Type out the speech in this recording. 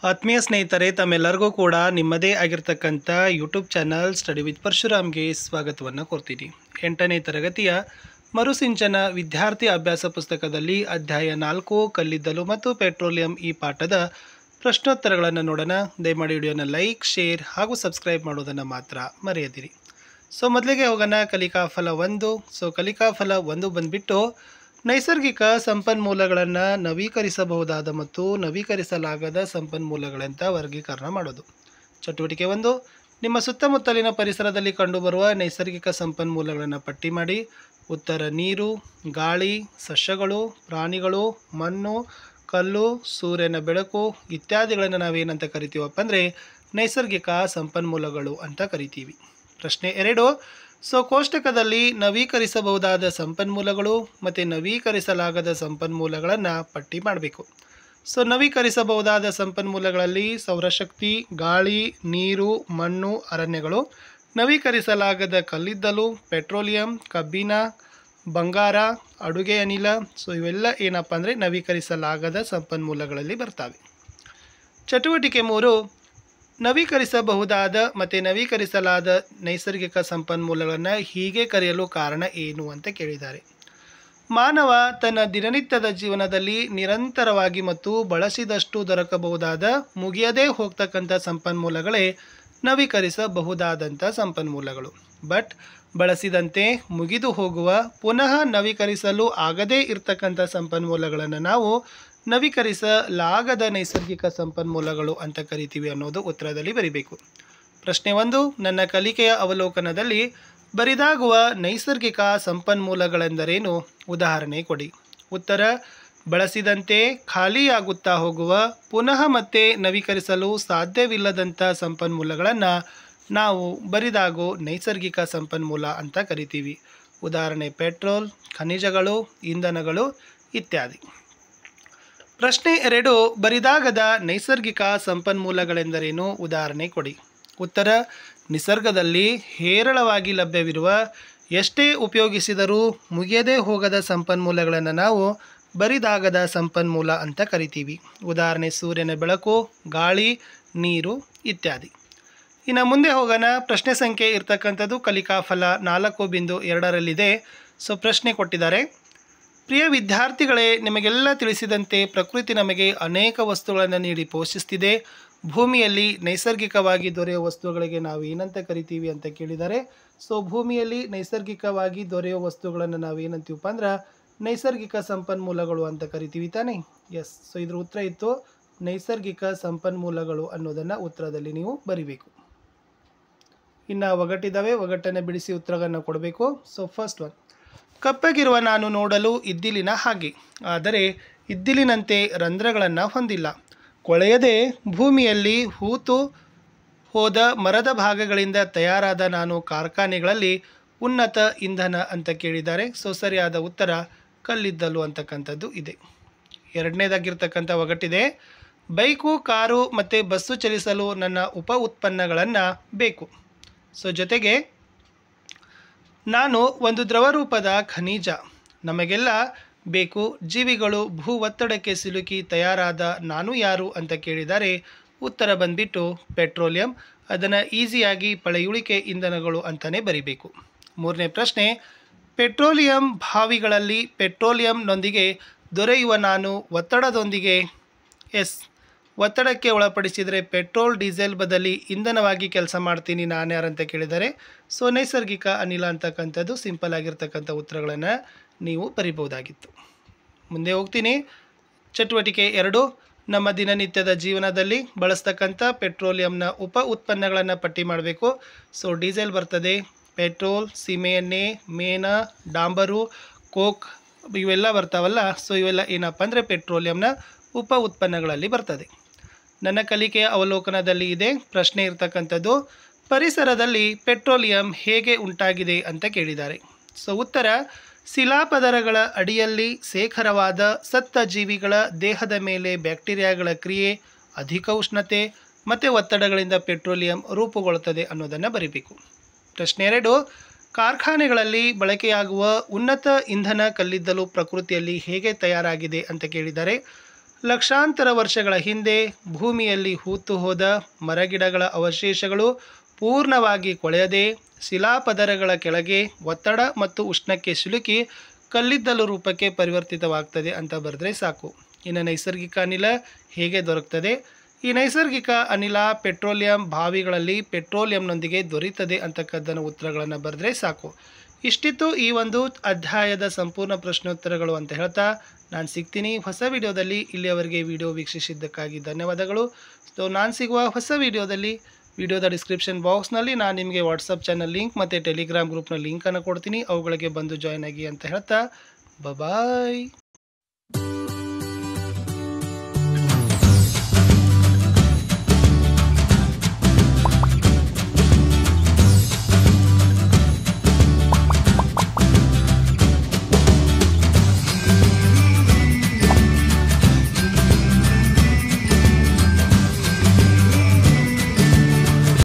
ಆತ್ಮೀಯ ಸ್ನೇಹಿತರೆ, ತಮ್ಮೆಲ್ಲರಿಗೂ ಕೂಡ ನಿಮ್ಮದೇ ಆಗಿರ್ತಕ್ಕಂಥ ಯೂಟ್ಯೂಬ್ ಚಾನಲ್ ಸ್ಟಡಿ ವಿತ್ ಪರಶುರಾಮ್ಗೆ ಸ್ವಾಗತವನ್ನು ಕೋರ್ತೀನಿ. 8ನೇ ತರಗತಿಯ ಮರುಸಿಂಚನ ವಿದ್ಯಾರ್ಥಿ ಅಭ್ಯಾಸ ಪುಸ್ತಕದಲ್ಲಿ ಅಧ್ಯಾಯ 4 ಕಲ್ಲಿದ್ದಲು ಮತ್ತು ಪೆಟ್ರೋಲಿಯಂ ಈ ಪಾಠದ ಪ್ರಶ್ನೋತ್ತರಗಳನ್ನು ನೋಡೋಣ. ದಯಮಾಡಿ ವಿಡಿಯೋನ ಲೈಕ್, ಶೇರ್ ಹಾಗೂ ಸಬ್ಸ್ಕ್ರೈಬ್ ಮಾಡೋದನ್ನು ಮಾತ್ರ ಮರೆಯದಿರಿ. ಮೊದಲಿಗೆ ಹೋಗೋಣ ಕಲಿಕಾ ಫಲ 1. ಕಲಿಕಾ ಫಲ 1 ಬಂದುಬಿಟ್ಟು ನೈಸರ್ಗಿಕ ಸಂಪನ್ಮೂಲಗಳನ್ನು ನವೀಕರಿಸಬಹುದಾದ ಮತ್ತು ನವೀಕರಿಸಲಾಗದ ಸಂಪನ್ಮೂಲಗಳಂತ ವರ್ಗೀಕರಣ ಮಾಡೋದು. ಚಟುವಟಿಕೆ 1. ನಿಮ್ಮ ಸುತ್ತಮುತ್ತಲಿನ ಪರಿಸರದಲ್ಲಿ ಕಂಡುಬರುವ ನೈಸರ್ಗಿಕ ಸಂಪನ್ಮೂಲಗಳನ್ನು ಪಟ್ಟಿ ಮಾಡಿ. ಉತ್ತರ: ನೀರು, ಗಾಳಿ, ಸಸ್ಯಗಳು, ಪ್ರಾಣಿಗಳು, ಮಣ್ಣು, ಕಲ್ಲು, ಸೂರ್ಯನ ಬೆಳಕು ಇತ್ಯಾದಿಗಳನ್ನು ನಾವೇನಂತ ಕರಿತೀವಪ್ಪ ಅಂದರೆ ನೈಸರ್ಗಿಕ ಸಂಪನ್ಮೂಲಗಳು ಅಂತ ಕರಿತೀವಿ. ಪ್ರಶ್ನೆ 2. ಕೋಷ್ಟಕದಲ್ಲಿ ನವೀಕರಿಸಬಹುದಾದ ಸಂಪನ್ಮೂಲಗಳು ಮತ್ತು ನವೀಕರಿಸಲಾಗದ ಸಂಪನ್ಮೂಲಗಳನ್ನು ಪಟ್ಟಿ ಮಾಡಬೇಕು. ನವೀಕರಿಸಬಹುದಾದ ಸಂಪನ್ಮೂಲಗಳಲ್ಲಿ ಸೌರಶಕ್ತಿ, ಗಾಳಿ, ನೀರು, ಮಣ್ಣು, ಅರಣ್ಯಗಳು. ನವೀಕರಿಸಲಾಗದ ಕಲ್ಲಿದ್ದಲು, ಪೆಟ್ರೋಲಿಯಂ, ಕಬ್ಬಿಣ, ಬಂಗಾರ, ಅಡುಗೆ ಅನಿಲ. ಇವೆಲ್ಲ ಏನಪ್ಪ ಅಂದರೆ ನವೀಕರಿಸಲಾಗದ ಸಂಪನ್ಮೂಲಗಳಲ್ಲಿ ಬರ್ತವೆ. ಚಟುವಟಿಕೆ 3. ನವೀಕರಿಸಬಹುದಾದ ಮತ್ತು ನವೀಕರಿಸಲಾದ ನೈಸರ್ಗಿಕ ಸಂಪನ್ಮೂಲಗಳನ್ನು ಹೀಗೆ ಕರೆಯಲು ಕಾರಣ ಏನು ಅಂತ ಕೇಳಿದ್ದಾರೆ. ಮಾನವ ತನ್ನ ದಿನನಿತ್ಯದ ಜೀವನದಲ್ಲಿ ನಿರಂತರವಾಗಿ ಮತ್ತು ಬಳಸಿದಷ್ಟು ದೊರಕಬಹುದಾದ ಮುಗಿಯದೇ ಹೋಗ್ತಕ್ಕಂಥ ಸಂಪನ್ಮೂಲಗಳೇ ನವೀಕರಿಸಬಹುದಾದಂಥ ಸಂಪನ್ಮೂಲಗಳು. ಬಟ್ ಬಳಸಿದಂತೆ ಮುಗಿದು ಹೋಗುವ, ಪುನಃ ನವೀಕರಿಸಲು ಆಗದೇ ಇರತಕ್ಕಂಥ ಸಂಪನ್ಮೂಲಗಳನ್ನು ನಾವು ನವೀಕರಿಸಲಾಗದ ನೈಸರ್ಗಿಕ ಸಂಪನ್ಮೂಲಗಳು ಅಂತ ಕರಿತೀವಿ ಅನ್ನೋದು ಉತ್ತರದಲ್ಲಿ ಬರೀಬೇಕು. ಪ್ರಶ್ನೆ 1. ನನ್ನ ಕಲಿಕೆಯ ಅವಲೋಕನದಲ್ಲಿ ಬರಿದಾಗುವ ನೈಸರ್ಗಿಕ ಸಂಪನ್ಮೂಲಗಳೆಂದರೇನು? ಉದಾಹರಣೆ ಕೊಡಿ. ಉತ್ತರ: ಬಳಸಿದಂತೆ ಖಾಲಿಯಾಗುತ್ತಾ ಹೋಗುವ, ಪುನಃ ಮತ್ತೆ ನವೀಕರಿಸಲು ಸಾಧ್ಯವಿಲ್ಲದಂಥ ಸಂಪನ್ಮೂಲಗಳನ್ನು ನಾವು ಬರಿದಾಗೋ ನೈಸರ್ಗಿಕ ಸಂಪನ್ಮೂಲ ಅಂತ ಕರಿತೀವಿ. ಉದಾಹರಣೆ: ಪೆಟ್ರೋಲ್, ಖನಿಜಗಳು, ಇಂಧನಗಳು ಇತ್ಯಾದಿ. ಪ್ರಶ್ನೆ 2. ಬರಿದಾಗದ ನೈಸರ್ಗಿಕ ಸಂಪನ್ಮೂಲಗಳೆಂದರೇನು? ಉದಾಹರಣೆ ಕೊಡಿ. ಉತ್ತರ: ನಿಸರ್ಗದಲ್ಲಿ ಹೇರಳವಾಗಿ ಲಭ್ಯವಿರುವ, ಎಷ್ಟೇ ಉಪಯೋಗಿಸಿದರೂ ಮುಗಿಯದೇ ಹೋಗದ ಸಂಪನ್ಮೂಲಗಳನ್ನು ನಾವು ಬರಿದಾಗದ ಸಂಪನ್ಮೂಲ ಅಂತ ಕರಿತೀವಿ. ಉದಾಹರಣೆ: ಸೂರ್ಯನ ಬೆಳಕು, ಗಾಳಿ, ನೀರು ಇತ್ಯಾದಿ. ಇನ್ನು ಮುಂದೆ ಹೋಗೋಣ. ಪ್ರಶ್ನೆ ಸಂಖ್ಯೆ ಇರ್ತಕ್ಕಂಥದ್ದು ಕಲಿಕಾ ಫಲ 4.2ರಲ್ಲಿದೆ. ಪ್ರಶ್ನೆ ಕೊಟ್ಟಿದ್ದಾರೆ: ಪ್ರಿಯ ವಿದ್ಯಾರ್ಥಿಗಳೇ, ನಿಮಗೆಲ್ಲ ತಿಳಿಸಿದಂತೆ ಪ್ರಕೃತಿ ನಮಗೆ ಅನೇಕ ವಸ್ತುಗಳನ್ನು ನೀಡಿ ಪೋಷಿಸ್ತಿದೆ. ಭೂಮಿಯಲ್ಲಿ ನೈಸರ್ಗಿಕವಾಗಿ ದೊರೆಯುವ ವಸ್ತುಗಳಿಗೆ ನಾವು ಏನಂತ ಕರಿತೀವಿ ಅಂತ ಕೇಳಿದ್ದಾರೆ. ಭೂಮಿಯಲ್ಲಿ ನೈಸರ್ಗಿಕವಾಗಿ ದೊರೆಯುವ ವಸ್ತುಗಳನ್ನು ನಾವು ಏನಂತೀವಪ್ಪ ಅಂದ್ರೆ ನೈಸರ್ಗಿಕ ಸಂಪನ್ಮೂಲಗಳು ಅಂತ ಕರಿತೀವಿ ತಾನೇ? ಎಸ್. ಇದ್ರ ಉತ್ತರ ಇತ್ತು ನೈಸರ್ಗಿಕ ಸಂಪನ್ಮೂಲಗಳು ಅನ್ನೋದನ್ನು ಉತ್ತರದಲ್ಲಿ ನೀವು ಬರಿಬೇಕು. ಇನ್ನು ಒಗಟಿದ್ದಾವೆ, ಒಗಟನ್ನು ಬಿಡಿಸಿ ಉತ್ತರವನ್ನು ಕೊಡಬೇಕು. ಫಸ್ಟ್ ಒನ್: ಕಪ್ಪಗಿರುವ ನಾನು ನೋಡಲು ಇದ್ದಿಲಿನ ಹಾಗೆ, ಆದರೆ ಇದ್ದಿಲಿನಂತೆ ರಂಧ್ರಗಳನ್ನು ಹೊಂದಿಲ್ಲ. ಕೊಳೆಯದೆ ಭೂಮಿಯಲ್ಲಿ ಹೂತು ಹೋದ ಮರದ ಭಾಗಗಳಿಂದ ತಯಾರಾದ ನಾನು ಕಾರ್ಖಾನೆಗಳಲ್ಲಿ ಉನ್ನತ ಇಂಧನ ಅಂತ ಕೇಳಿದ್ದಾರೆ. ಸರಿಯಾದ ಉತ್ತರ ಕಲ್ಲಿದ್ದಲು ಅಂತಕ್ಕಂಥದ್ದು ಇದೆ. ಎರಡನೇದಾಗಿರ್ತಕ್ಕಂಥ ಒಗಟಿದೆ: ಬೈಕು, ಕಾರು ಮತ್ತು ಬಸ್ಸು ಚಲಿಸಲು ನನ್ನ ಉಪ ಉತ್ಪನ್ನಗಳನ್ನು ಬೇಕು. ಜೊತೆಗೆ ನಾನು ಒಂದು ದ್ರವರೂಪದ ಖನಿಜ, ನಮಗೆಲ್ಲ ಬೇಕು. ಜೀವಿಗಳು ಭೂ ಒತ್ತಡಕ್ಕೆ ಸಿಲುಕಿ ತಯಾರಾದ ನಾನು ಯಾರು ಅಂತ ಕೇಳಿದ್ದಾರೆ. ಉತ್ತರ ಬಂದ್ಬಿಟ್ಟು ಪೆಟ್ರೋಲಿಯಂ. ಅದನ್ನು ಈಸಿಯಾಗಿ ಪಳೆಯುಳಿಕೆ ಇಂಧನಗಳು ಅಂತಲೇ ಬರಿಬೇಕು. ಮೂರನೇ ಪ್ರಶ್ನೆ: ಪೆಟ್ರೋಲಿಯಂ ಬಾವಿಗಳಲ್ಲಿ ಪೆಟ್ರೋಲಿಯಂನೊಂದಿಗೆ ದೊರೆಯುವ ನಾನು ಒತ್ತಡದೊಂದಿಗೆ ಒತ್ತಡಕ್ಕೆ ಒಳಪಡಿಸಿದರೆ ಪೆಟ್ರೋಲ್, ಡೀಸೆಲ್ ಬದಲಿ ಇಂಧನವಾಗಿ ಕೆಲಸ ಮಾಡ್ತೀನಿ ನಾನು ಯಾರಂತ ಕೇಳಿದ್ದಾರೆ. ನೈಸರ್ಗಿಕ ಅನಿಲ ಅಂತಕ್ಕಂಥದ್ದು ಸಿಂಪಲ್ ಆಗಿರ್ತಕ್ಕಂಥ ಉತ್ತರಗಳನ್ನು ನೀವು ಬರಿಬಹುದಾಗಿತ್ತು. ಮುಂದೆ ಹೋಗ್ತೀನಿ. ಚಟುವಟಿಕೆ 2. ನಮ್ಮ ದಿನನಿತ್ಯದ ಜೀವನದಲ್ಲಿ ಬಳಸ್ತಕ್ಕಂಥ ಪೆಟ್ರೋಲಿಯಂನ ಉಪ ಉತ್ಪನ್ನಗಳನ್ನು ಪಟ್ಟಿ ಮಾಡಬೇಕು. ಡೀಸೆಲ್ ಬರ್ತದೆ, ಪೆಟ್ರೋಲ್, ಸೀಮೆಎಣ್ಣೆ, ಮೇಣ, ಡಾಂಬರು, ಕೋಕ್ ಇವೆಲ್ಲ ಬರ್ತಾವಲ್ಲ. ಇವೆಲ್ಲ ಏನಪ್ಪ ಅಂದರೆ ಪೆಟ್ರೋಲಿಯಂನ ಉಪ ಉತ್ಪನ್ನಗಳಲ್ಲಿ ಬರ್ತದೆ. ನನ್ನ ಕಲಿಕೆಯ ಅವಲೋಕನದಲ್ಲಿ ಇದೆ. ಪ್ರಶ್ನೆ ಇರ್ತಕ್ಕಂಥದ್ದು: ಪರಿಸರದಲ್ಲಿ ಪೆಟ್ರೋಲಿಯಂ ಹೇಗೆ ಉಂಟಾಗಿದೆ ಅಂತ ಕೇಳಿದ್ದಾರೆ. ಉತ್ತರ: ಶಿಲಾಪದರಗಳ ಅಡಿಯಲ್ಲಿ ಶೇಖರವಾದ ಸತ್ತ ಜೀವಿಗಳ ದೇಹದ ಮೇಲೆ ಬ್ಯಾಕ್ಟೀರಿಯಾಗಳ ಕ್ರಿಯೆ, ಅಧಿಕ ಉಷ್ಣತೆ ಮತ್ತು ಒತ್ತಡಗಳಿಂದ ಪೆಟ್ರೋಲಿಯಂ ರೂಪುಗೊಳ್ಳುತ್ತದೆ ಅನ್ನೋದನ್ನು ಬರೀಬೇಕು. ಪ್ರಶ್ನೆ 2. ಕಾರ್ಖಾನೆಗಳಲ್ಲಿ ಬಳಕೆಯಾಗುವ ಉನ್ನತ ಇಂಧನ ಕಲ್ಲಿದ್ದಲು ಪ್ರಕೃತಿಯಲ್ಲಿ ಹೇಗೆ ತಯಾರಾಗಿದೆ ಅಂತ ಕೇಳಿದ್ದಾರೆ. ಲಕ್ಷಾಂತರ ವರ್ಷಗಳ ಹಿಂದೆ ಭೂಮಿಯಲ್ಲಿ ಹೂತು ಹೋದ ಮರಗಿಡಗಳ ಅವಶೇಷಗಳು ಪೂರ್ಣವಾಗಿ ಕೊಳೆಯದೆ ಶಿಲಾಪದರಗಳ ಕೆಳಗೆ ಒತ್ತಡ ಮತ್ತು ಉಷ್ಣಕ್ಕೆ ಸಿಲುಕಿ ಕಲ್ಲಿದ್ದಲು ರೂಪಕ್ಕೆ ಪರಿವರ್ತಿತವಾಗ್ತದೆ ಅಂತ ಬರೆದ್ರೆ ಸಾಕು. ಇನ್ನು ನೈಸರ್ಗಿಕ ಅನಿಲ ಹೇಗೆ ದೊರಕ್ತದೆ? ಈ ನೈಸರ್ಗಿಕ ಅನಿಲ ಪೆಟ್ರೋಲಿಯಂ ಬಾವಿಗಳಲ್ಲಿ ಪೆಟ್ರೋಲಿಯಂನೊಂದಿಗೆ ದೊರೀತದೆ ಅಂತಕ್ಕದ್ದನ್ನು ಉತ್ತರಗಳನ್ನು ಬರೆದ್ರೆ ಸಾಕು. ಇಷ್ಟಿತ್ತು ಈ ಒಂದು ಅಧ್ಯಾಯದ ಸಂಪೂರ್ಣ ಪ್ರಶ್ನೋತ್ತರಗಳು ಅಂತ ಹೇಳ್ತಾ ನಾನು ಸಿಗ್ತೀನಿ ಹೊಸ ವಿಡಿಯೋದಲ್ಲಿ. ಇಲ್ಲಿಯವರೆಗೆ ವಿಡಿಯೋ ವೀಕ್ಷಿಸಿದ್ದಕ್ಕಾಗಿ ಧನ್ಯವಾದಗಳು. ಸೊ ನಾನು ಸಿಗುವ ಹೊಸ ವಿಡಿಯೋದಲ್ಲಿ ವಿಡಿಯೋದ ಡಿಸ್ಕ್ರಿಪ್ಷನ್ ಬಾಕ್ಸ್ನಲ್ಲಿ ನಾನು ನಿಮಗೆ ವಾಟ್ಸಪ್ ಚಾನಲ್ ಲಿಂಕ್ ಮತ್ತು ಟೆಲಿಗ್ರಾಮ್ ಗ್ರೂಪ್ನ ಲಿಂಕನ್ನು ಕೊಡ್ತೀನಿ. ಅವುಗಳಿಗೆ ಬಂದು ಜಾಯ್ನ್ ಆಗಿ ಅಂತ ಹೇಳ್ತಾ ಬಾಯ್.